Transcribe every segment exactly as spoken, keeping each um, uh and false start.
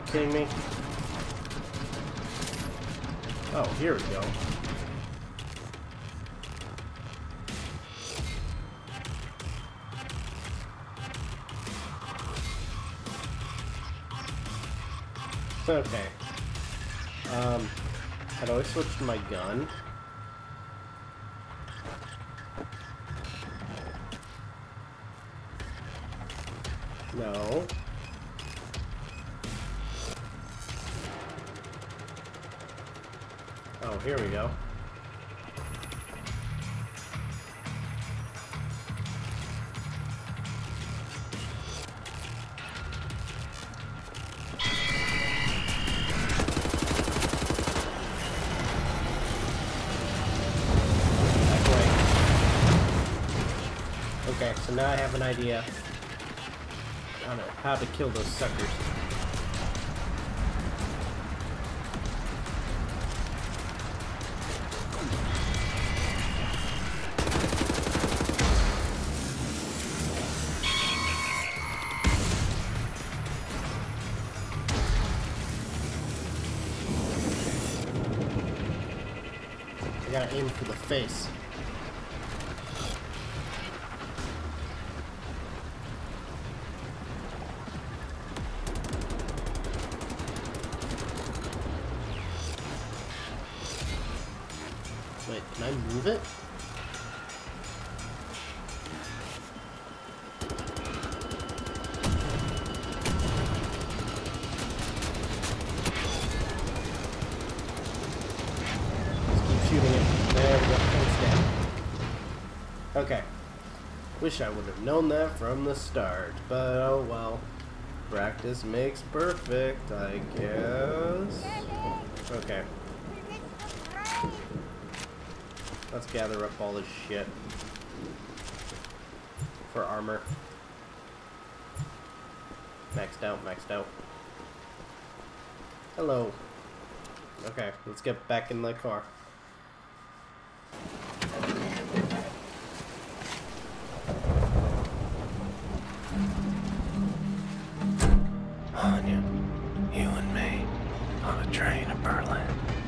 kidding me? Oh, here we go. Okay. Um, how do I switch to my gun? No. Oh, here we go. Okay, so now I have an idea on how to kill those suckers. I gotta aim for the face. Wait, can I move it? Let's keep shooting it. There we go. It's dead. Okay. Wish I would have known that from the start, but oh well. Practice makes perfect, I guess. Okay. Let's gather up all this shit for armor. Maxed out, maxed out. Hello. Okay, let's get back in the car. Anya, you and me on a train to Berlin.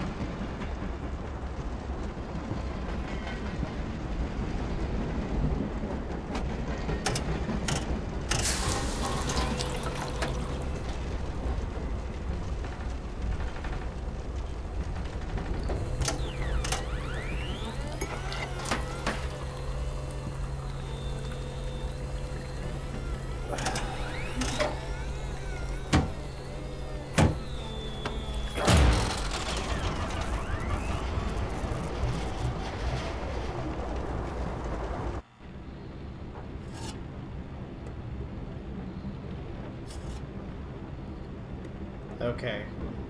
Okay.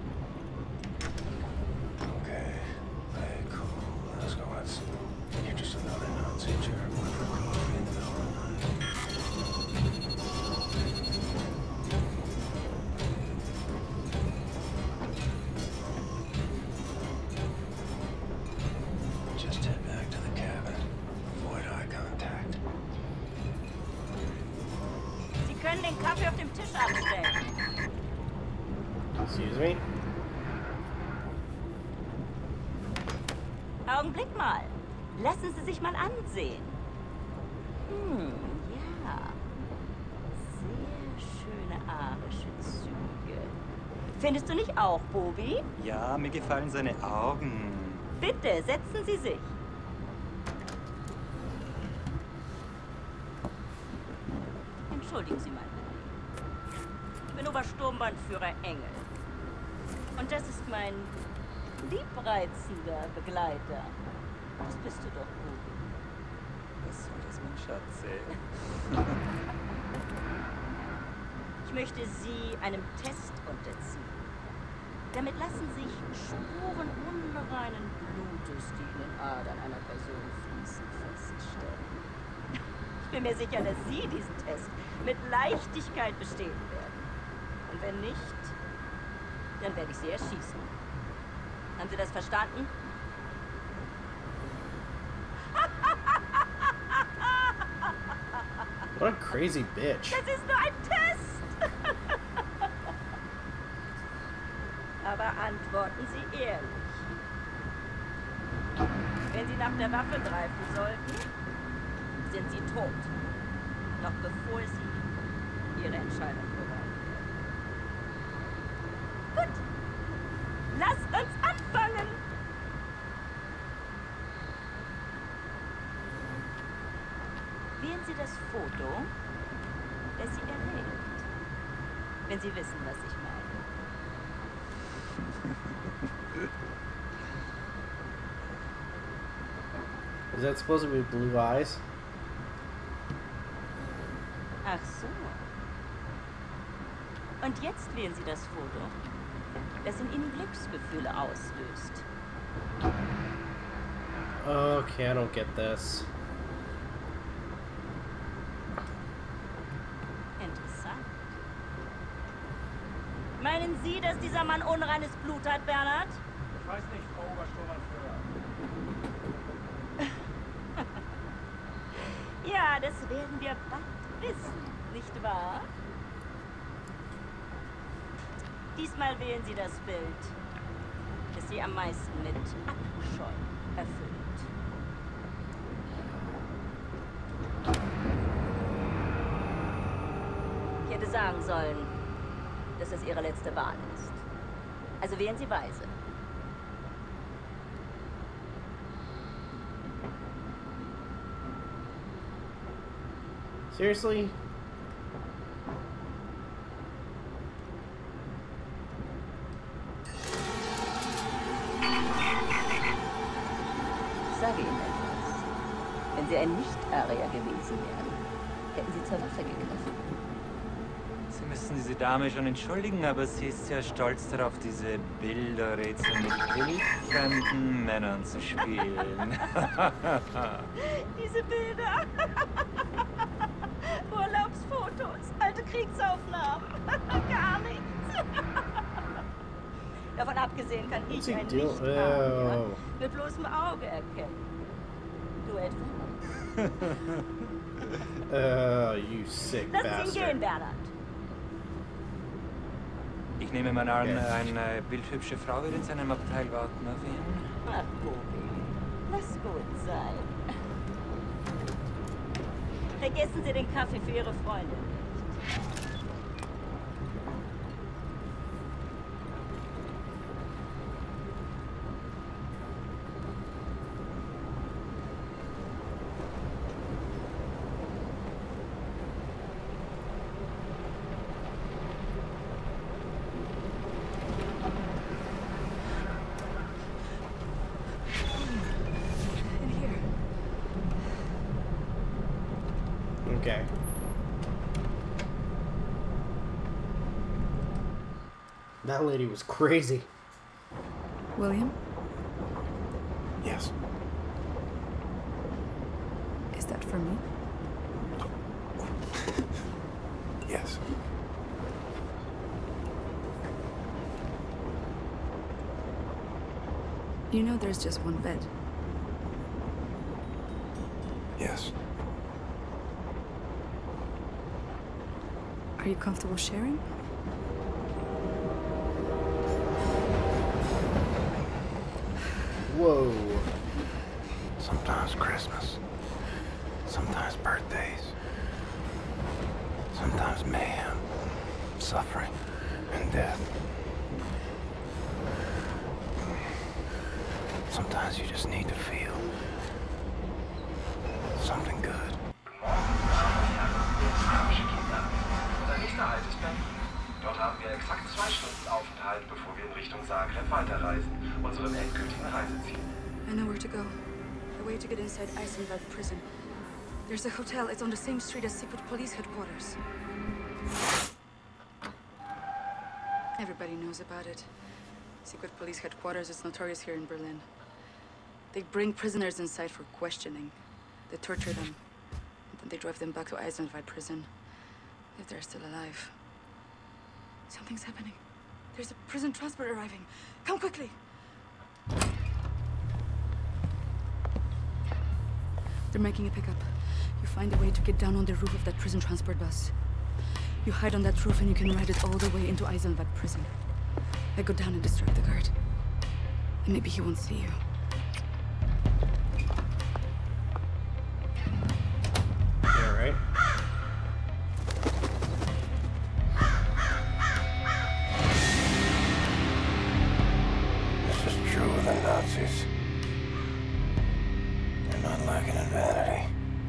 Okay. Hey, cool. Let's go out soon. You're just another Nazi jerk with a coffee in the middle of the night. Just head back to the cabin. Avoid eye contact. Sie können den Kaffee auf dem Tisch abstellen. Excuse me? Augenblick mal. Lassen Sie sich mal ansehen. Hm, ja. Sehr schöne arische Züge. Findest du nicht auch, Bobi? Ja, mir gefallen seine Augen. Bitte, setzen Sie sich. Entschuldigen Sie mal. Ich bin Obersturmbannführer Engel. Und das ist mein liebreizender Begleiter. Das bist du doch, Bobi. Was soll das, mein Schatz, ey? Ich möchte Sie einem Test unterziehen. Damit lassen sich Spuren unreinen Blutes, die in den Adern einer Person fließen, feststellen. Ich bin mir sicher, dass Sie diesen Test mit Leichtigkeit bestehen werden. Und wenn nicht, dann werde ich Sie erschießen. Haben Sie das verstanden? What a crazy bitch. Das ist nur ein Test! Aber antworten Sie ehrlich. Wenn Sie nach der Waffe greifen sollten, sind Sie tot. Noch bevor Sie Ihre Entscheidung bereuen werden. Gut. Lasst uns anfangen! Wählen Sie das Foto, das Sie erregt. Wenn Sie wissen, was ich meine. Is that supposed to be blue eyes? Ach so. Und jetzt wählen Sie das Foto, das in Ihnen Glücksgefühle auslöst. Okay, I don't get this. Interessant. Meinen Sie, dass dieser Mann unreines Blut hat, Bernhard? Ich weiß nicht, Frau Obersturmbannführer. Ja, das werden wir bald wissen, nicht wahr? Diesmal wählen Sie das Bild, das Sie am meisten mit Abscheu erfüllt. Ich hätte sagen sollen, dass es Ihre letzte Wahl ist. Also wählen Sie weise. Seriously? Ich sage Ihnen etwas. Wenn Sie ein Nicht-Arier gewesen wären, hätten Sie zur Waffe gegriffen. Sie müssen diese Dame schon entschuldigen, aber sie ist sehr stolz darauf, diese Bilderrätsel mit wildfremden Männern zu spielen. Diese Bilder. Urlaubsfotos, alte Kriegsaufnahmen. Gar nichts. Davon abgesehen kann ich Sie ein deal- Nicht-Arier Oh. mit bloßem Auge erkennen. Du etwa? Oh, you sick Lass ihn bastard. gehen, Bernhard. Ich nehme mal an, Okay. eine bildhübsche Frau wird in seinem Abteil warten auf ihn. Ach, Bobby, lass gut sein. Vergessen Sie den Kaffee für Ihre Freundin. Okay. That lady was crazy. William, Yes. is that for me? Yes. You know there's just one bed. Yes. Are you comfortable sharing? Whoa. Sometimes Christmas. Sometimes birthdays. Sometimes mayhem, suffering, and death. Sometimes you just need to feel something good. Arabische Kinder. Unser nächster Halt ist Berlin. Dort haben wir exakt zwei Stunden Aufenthalt, bevor wir in Richtung Zagreb weiterreisen, unserem endgültigen Reiseziel. I know where to go. The way to get inside Eisenberg prison. There's a hotel. It's on the same street as secret police headquarters. Everybody knows about it. Secret police headquarters is notorious here in Berlin. They bring prisoners inside for questioning. They torture them. And then they drive them back to Eisenwald prison. If they're still alive. Something's happening. There's a prison transport arriving. Come quickly! They're making a pickup. You find a way to get down on the roof of that prison transport bus. You hide on that roof and you can ride it all the way into Eisenwald prison. I go down and distract the guard. And maybe he won't see you. Yeah, right. This is true of the Nazis. They're not lacking in vanity.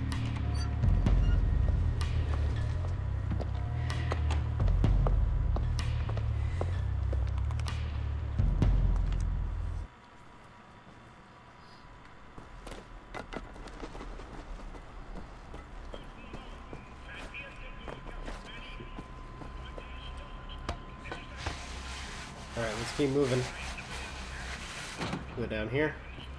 Alright, let's keep moving. Go down here.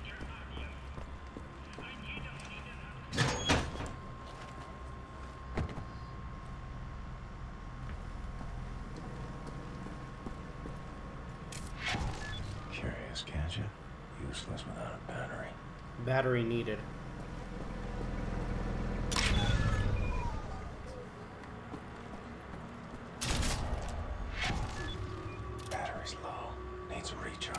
Curious, can't you? Useless without a battery. Battery needed. Battery's low. Needs a recharge.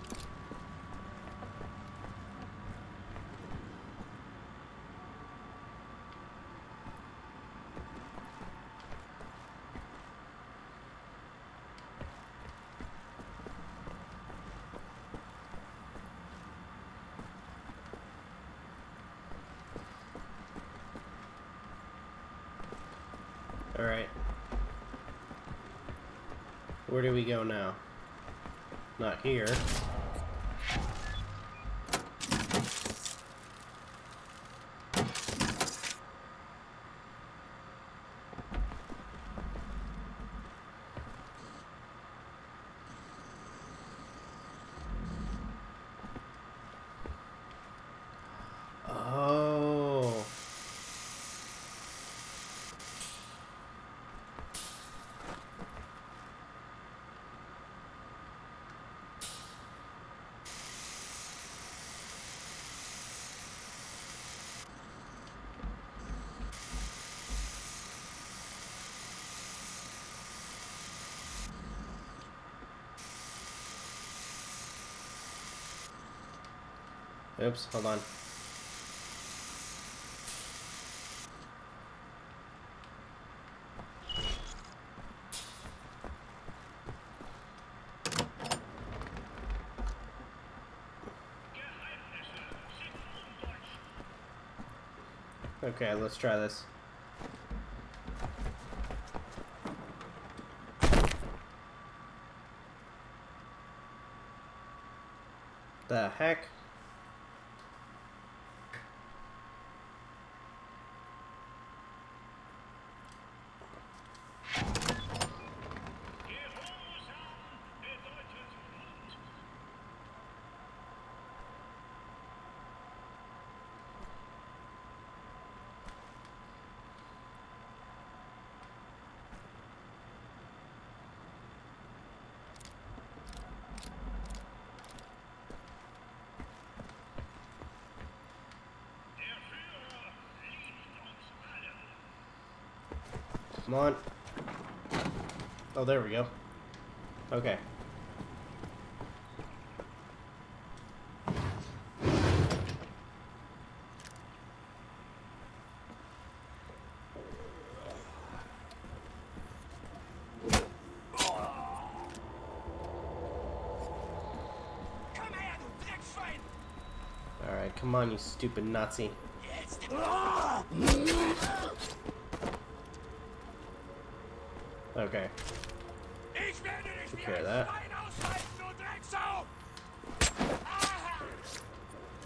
Alright. Where do we go now? Not here. Oh. Oops, hold on. Okay, let's try this. The heck? Come on. Oh, there we go. Okay. Alright, come on, you stupid Nazi. Okay. Take care of that.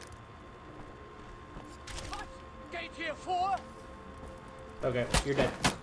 Okay, you're dead.